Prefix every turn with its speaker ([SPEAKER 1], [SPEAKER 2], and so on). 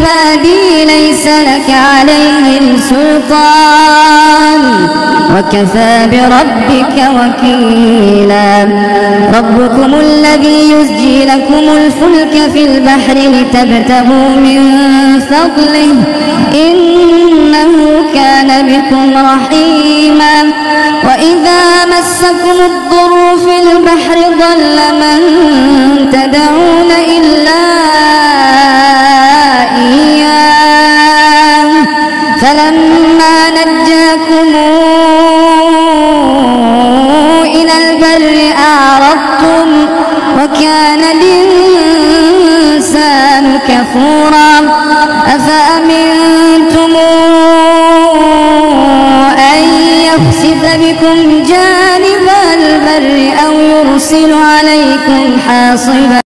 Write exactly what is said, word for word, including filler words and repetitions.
[SPEAKER 1] عبادي ليس لك عليهم سلطان وكفى بربك وكيلا. ربكم الذي يزجي لكم الفلك في البحر لتبتغوا من فضله إنه كان بكم رحيما. وإذا مسكم الضر في البحر ضل من تدعون إلا إياه فلما نجاكم إلى البر أعرضتم وكان الإنسان كفورا. أفأمنتم أن يخسف بكم جانب البر أو يرسل عليكم حاصبا